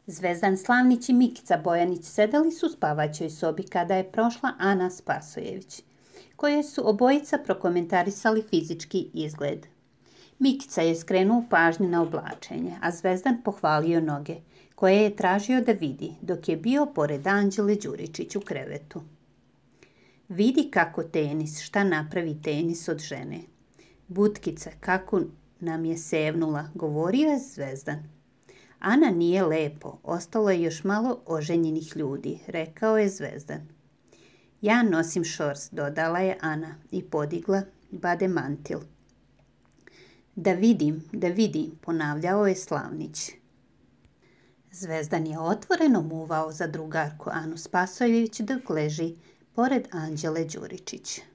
Zvezdan Slavnić i Mikica Bojanić sedeli su u spavaćoj sobi kada je prošla Ana Spasojević, koje su obojica prokomentarisali fizički izgled. Mikica je skrenuo pažnju na oblačenje, a Zvezdan pohvalio noge, koje je tražio da vidi dok je bio pored Anđele Đuričić u krevetu. Vidi kako tenis, šta napravi tenis od žene. Butkica, kako nam je sevnula, govorio je Zvezdan. Ana nije lepo, ostalo je još malo oženjenih ljudi, rekao je Zvezdan. Ja nosim šors, dodala je Ana i podigla bade mantil. Da vidim, ponavljao je Slavnić. Zvezdan je otvoreno muvao za drugarku Anu Spasojević dok leži pored Anđele Đuričić.